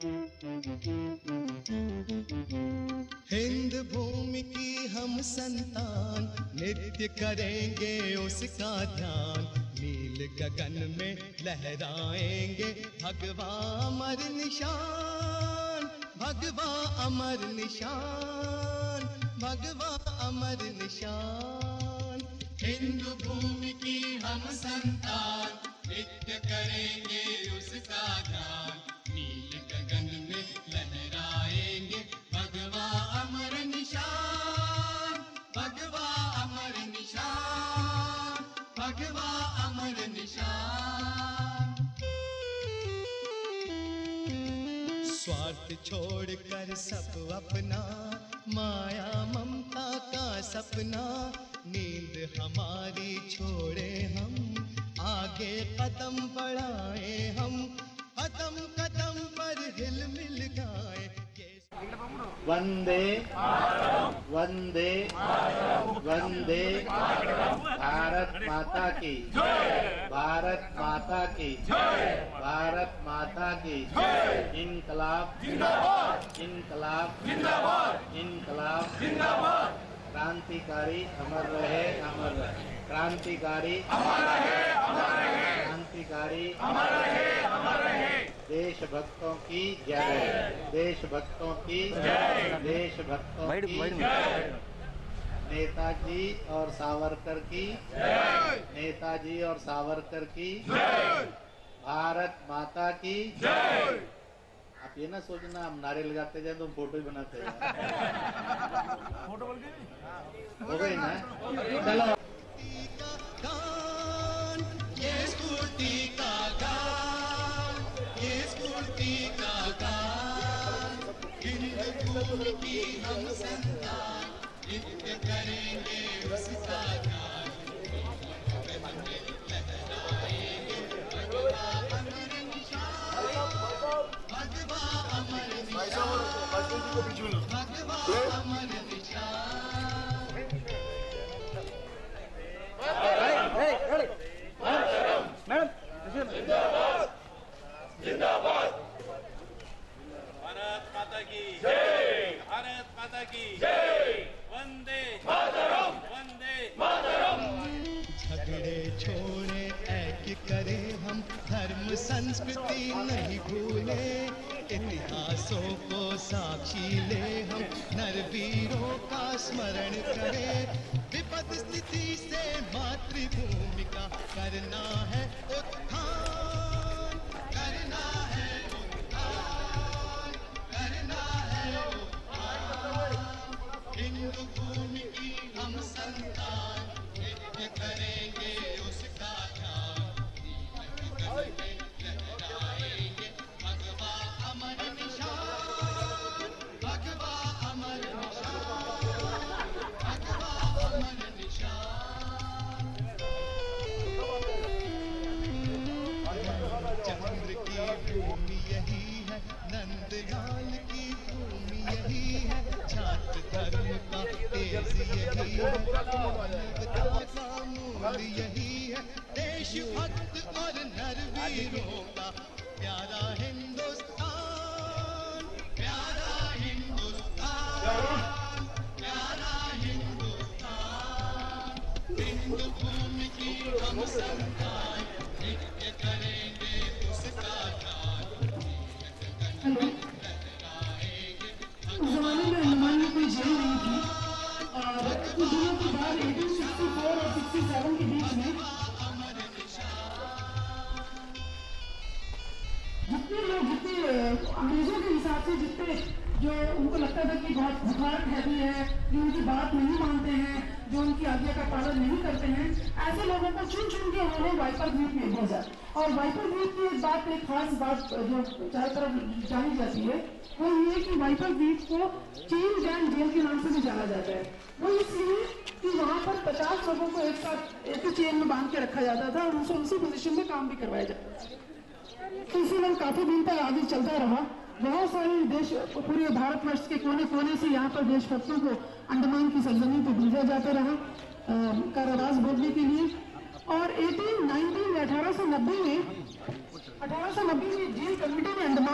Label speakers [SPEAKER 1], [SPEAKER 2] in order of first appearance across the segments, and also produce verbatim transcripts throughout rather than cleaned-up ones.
[SPEAKER 1] हिंद भूमि की हम संतान, नित्य करेंगे उसका ध्यान। नील गगन में लहराएंगे भगवा अमर निशान, भगवा अमर निशान, भगवा अमर निशान। हिंदू भूमि की हम संतान, नित्य करेंगे उसका ध्यान। नील गगन में लहराएंगे भगवा अमर निशान, भगवा अमर निशान, भगवा अमर निशान। स्वार्थ छोड़कर सब अपना, माया ममता का सपना। नींद हमारी छोड़े हम, आगे कदम बढ़ाए हम। कदम कदम पर हिल मिल गाए।
[SPEAKER 2] वंदे वंदे वंदे भारत माता की, भारत माता की, भारत माता की। इनकलाब इनकलाब इनकलाब। क्रांतिकारी अमर रहे, अमर रहे। क्रांतिकारी अमर रहे, अमर रहे। क्रांतिकारी अमर रहे, अमर रहे। देशभक्तों की जय, देशभक्तों की जय, देशभक्तों की जय। नेताजी और सावरकर की जय, नेताजी और सावरकर की जय। भारत माता की जय। आप ये ना सोचना हम नारे लगाते जाए तो फोटो ही बनाते हैं। फोटो बन गई, हो गई ना? चलो।
[SPEAKER 1] ये स्फूर्ति का गान, ये स्फूर्ति का गान। हिंद भूमि की हम संतान, नित्य करेंगे उसका ध्यान। लहराएंगे भगवा अमर निशान, भगवा अमर निशान, भगवा अमर निशान।
[SPEAKER 3] जिंदाबाद जिंदाबाद। भारत माता की जय, भारत माता की जय। वंदे मातरम, वंदे मातरम।
[SPEAKER 1] झगड़े छोड़े ऐक्य करें हम, धर्म संस्कृति नहीं भूले। इतिहासों को साक्षी ले हम, नरवीरों का स्मरण करें। विपद स्थिति से मातृभूमि का करना है उत्थान, करना है उत्थान, करना है उत्थान। हिंदू भूमि की हम संतान, नित्य करेंगे उसका ध्यान। लहराएंगे भगवा अमर निशान, भगवा अमर निशान, भगवा अमर निशान। चंद्र की भूमि यही है, नंदलाल की भूमि यही है। छात्र धर्म का तेज यही है, मानवता का मूल यही है। देशभक्त और नरवीरों का प्यारा हिंदुस्तान, प्यारा हिंदुस्तान, प्यारा हिंदुस्तान। हिंदू भूमि की हम संतान, नित्य करेंगे उसका ध्यान।
[SPEAKER 4] उस जमाने में अंडमान में कोई जेल नहीं थी और कुछ दिनों के बाद अठारह सौ चौंसठ और सड़सठ के बीच में जितने लोग, जितने अंग्रेजों के हिसाब से जितने जो उनको लगता था कि बहुत बुखार हैवी है, जो उनकी बात नहीं मानते हैं, जो उनकी आज्ञा का पालन नहीं करते हैं, ऐसे लोगों को चुन चुन के उन्होंने वाइपर द्वीप में भेजा। और वाइपर द्वीप की एक बात, एक खास बात जो चारों तरफ जानी जाती है, वो ये कि वाइपर द्वीप को चेन गैंग जेल के नाम से भी जाना जाता है। वो इसलिए कि वहाँ पर पचास लोगों को एक साथ एक ही चेन में बांध के रखा जाता था और उनसे उसी पोजीशन में काम भी करवाया जाता था। तो इसीलिए काफी दिन तक आगे चलता रहा। बहुत सारे देश, पूरे भारतवर्ष के कोने कोने से यहाँ पर देशभक्तों को अंडमान की सरजमीन पर भेजा जाता रहा कारावास भोगने के लिए। और अठारह सौ नब्बे में अठारह सौ नब्बे में जेल कमेटी ने अंडमान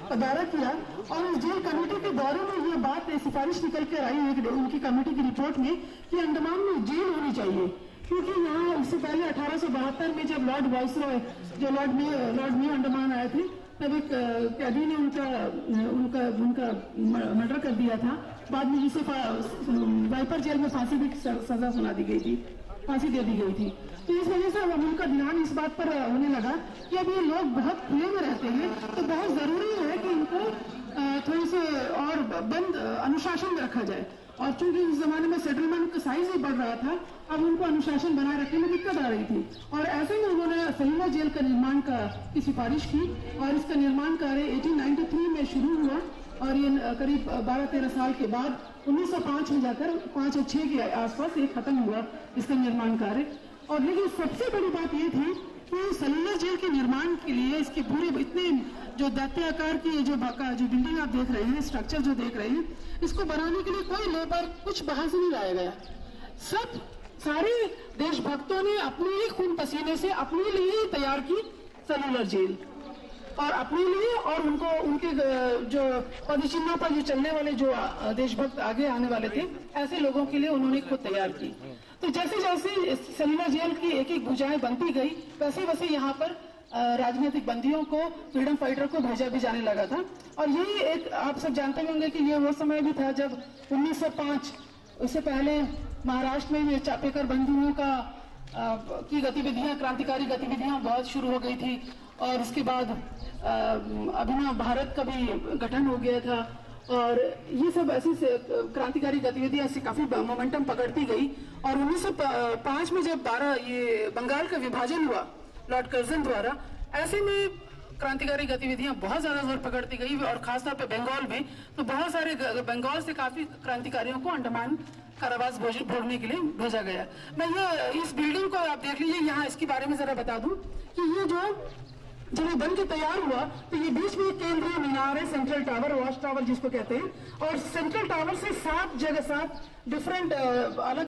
[SPEAKER 4] का दौरा किया और इस जेल कमेटी के दौरे में ये बात सिफारिश निकल कर आई एक उनकी कमेटी की रिपोर्ट में कि अंडमान में जेल होनी चाहिए, क्योंकि यहाँ इससे पहले अठारह सौ बहत्तर में जब लॉर्ड वाइसरॉय जो लॉर्ड में लॉर्ड में अंडमान आए थे तब एक कैदी ने उनका उनका उनका मर्डर कर दिया था। बाद में जिसे वाइपर जेल में फांसी की सजा सुना दी गई थी, फांसी दे दी गई थी। तो इस वजह से अब उनका ध्यान इस बात पर होने लगा कि अब ये लोग बहुत खुले में रहते हैं, तो बहुत जरूरी है कि इनको थोड़ी से और बंद अनुशासन में रखा जाए। और चूंकि इस जमाने में सेटलमेंट का साइज ही बढ़ रहा था, अब उनको अनुशासन बनाए रखने में दिक्कत आ रही थी और ऐसे में उन्होंने सलीला जेल का निर्माण का की सिफारिश की और इसका निर्माण कार्य अठारह सौ तिरानवे में शुरू हुआ और ये करीब बारह तेरह साल के बाद उन्नीस सौ पाँच में जाकर पाँच और छः के आसपास ये खत्म हुआ इसका निर्माण कार्य। और लेकिन सबसे बड़ी बात ये थी कि सलीला जेल के निर्माण के लिए इसके पूरे इतने जो दैत्य आकार की जो जो बिल्डिंग आप देख रहे हैं, स्ट्रक्चर जो देख रहे हैं, इसको बनाने के लिए कोई लेबर कुछ बाहर से नहीं लाया गया। सब सारे देशभक्तों ने अपने ही खून पसीने से अपने लिए ही तैयार की सेलुलर जेल और अपने लिए और उनको उनके जो पदचिन्हों पर जो चलने वाले जो देशभक्त आगे आने वाले थे, ऐसे लोगों के लिए उन्होंने खुद तैयार की। तो जैसे जैसे सेलुलर जेल की एक एक भुजाएं बनती गई, वैसे वैसे यहाँ पर राजनीतिक बंदियों को, फ्रीडम फाइटर को भेजा भी जाने लगा था। और यही एक आप सब जानते होंगे कि ये वो समय भी था जब उन्नीस सौ पाँच, उससे पहले महाराष्ट्र में चापेकर बंदियों का आ, की गतिविधियां, क्रांतिकारी गतिविधियां बहुत शुरू हो गई थी और उसके बाद अभिनव भारत का भी गठन हो गया था और ये सब ऐसी क्रांतिकारी गतिविधियां ऐसी काफी मोमेंटम पकड़ती गई। और उन्नीस सौ पाँच में जब बारह ये बंगाल का विभाजन हुआ लॉर्ड कर्जन द्वारा, ऐसे में क्रांतिकारी गतिविधियां बहुत ज्यादा जोर पकड़ती गई और खासतौर पे बंगाल में। तो बहुत सारे बंगाल से काफी क्रांतिकारियों को अंडमान कारावास भोगने के लिए भेजा गया। मैं ये इस बिल्डिंग को आप देख लीजिए, यहाँ इसके बारे में जरा बता दूं कि ये जो जब ये बन के तैयार हुआ तो ये बीच में केंद्रीय मीनार है, सेंट्रल टावर, वॉच टावर जिसको कहते हैं, और सेंट्रल टावर से सात जगह सात डिफरेंट अलग